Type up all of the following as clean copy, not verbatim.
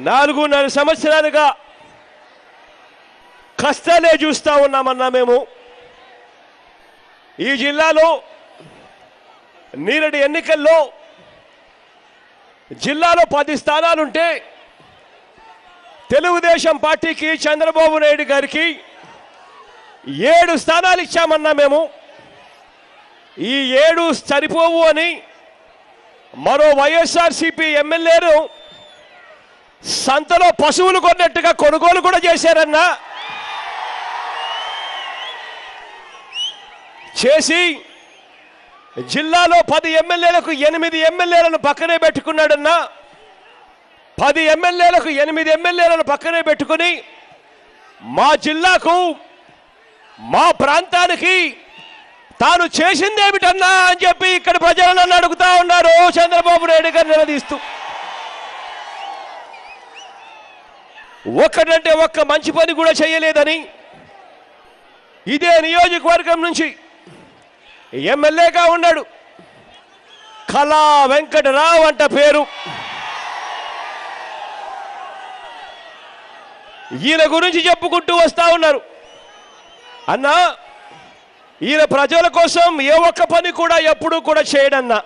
4.5 సంవత్సరాలుగా కష్టాలే చూస్తా ఉన్నామన్నా మేము ఈ జిల్లాలో నీరడి ఎన్నికల్లో జిల్లాలో 10 స్థానాలుంటే తెలుగుదేశం పార్టీకి చంద్రబాబు నాయుడు గారికి 7 స్థానాలు ఇచ్చామన్నా మేము ఈ 7 సరిపోవు అని మరో వైఎస్ఆర్సీపీ ఎమ్మెల్యేను సంతలో పశువులు కొన్నట్టుగా కొనుగోలు కూడా చేశారన్నా చేసి జిల్లాలో 10 ఎమ్మెల్యేలకు 8 ఎమ్మెల్యేలను పక్కనే పెట్టుకున్నాడన్నా 10 ఎమ్మెల్యేలకు 8 ఎమ్మెల్యేలను పక్కనే పెట్టుకుని మా జిల్లాకు మా ప్రాంతానికి తాను చేసిందేమిటన్నా అని చెప్పి ఇక్కడ ప్రజలను అడుగుతా ఉన్నారు చంద్రబాబు నాయుడు గారు నిలదీస్తూ. ఒక్కటంటే ఒక్క మంచి పని కూడా చేయలేదని ఇదే నియోజకవర్గం నుంచి ఎమ్మెల్యేగా ఉన్నాడు కళా వెంకటరావు అంట పేరు. ఈయన గురించి చెప్పుకుంటూ వస్తా ఉన్నారు. అన్నా ఈయన ప్రజల కోసం ఏ ఒక్క పని కూడా ఎప్పుడూ కూడా చేయడన్నా.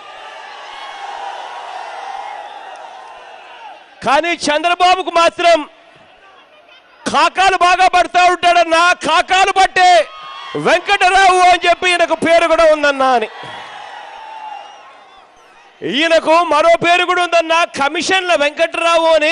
కానీ చంద్రబాబుకు మాత్రం కాకాలు బాగా పడతా ఉంటాడన్నా. కాకాలు పట్టే వెంకటరావు అని చెప్పి ఈయనకు పేరు కూడా ఉందన్నా అని. ఈయనకు మరో పేరు కూడా ఉందన్నా కమిషన్ల వెంకటరావు అని.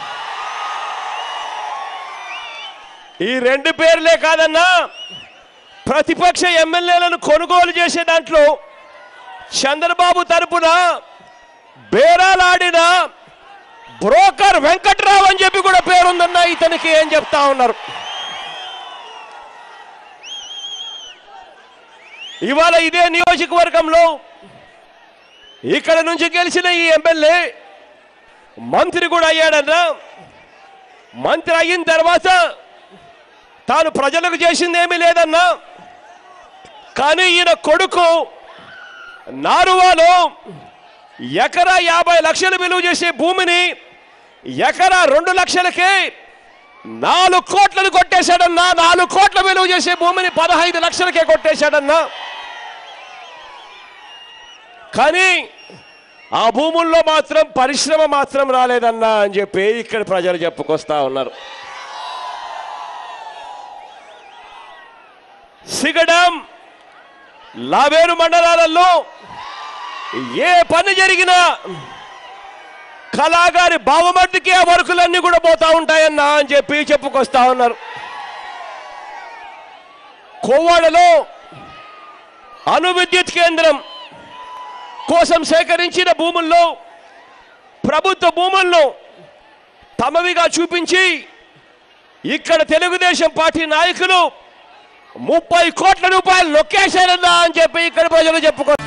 ఈ 2 పేర్లే కాదన్నా ప్రతిపక్ష ఎమ్మెల్యేలను కొనుగోలు చేసే దాంట్లో చంద్రబాబు తరపున బేరాలాడిన బ్రోకర్ వెంకటరావు అని చెప్పి కూడా పేరుందన్నా ఇతనికి ఏం చెప్తా ఉన్నారు. ఇవాళ ఇదే నియోజకవర్గంలో ఇక్కడ నుంచి గెలిచిన ఈ ఎమ్మెల్యే మంత్రి కూడా అయ్యాడన్నా. మంత్రి అయిన తర్వాత తాను ప్రజలకు చేసింది ఏమీ లేదన్నా. కానీ ఈయన కొడుకు నారువాలో ఎకరా 50 లక్షలు విలువ చేసే భూమిని ఎకరా 2 లక్షలకే 4 కోట్లను కొట్టేశాడన్నా. 4 కోట్ల విలువ చేసే భూమిని 15 లక్షలకే కొట్టేశాడన్నా. కానీ ఆ భూముల్లో మాత్రం పరిశ్రమ మాత్రం రాలేదన్నా అని చెప్పి ఇక్కడ ప్రజలు చెప్పుకొస్తా ఉన్నారు. సిగడం లావేరు మండలాలలో ఏ పని జరిగినా కళాగారి బావమర్దికి ఆ వర్కులన్నీ కూడా పోతా ఉంటాయన్నా అని చెప్పి చెప్పుకొస్తా ఉన్నారు. కోవాడలో అణు విద్యుత్ కేంద్రం కోసం సేకరించిన భూముల్లో ప్రభుత్వ భూములను తమవిగా చూపించి ఇక్కడ తెలుగుదేశం పార్టీ నాయకులు 30 కోట్ల రూపాయలు నొక్కేశారన్నా అని చెప్పి ఇక్కడ ప్రజలు చెప్పుకో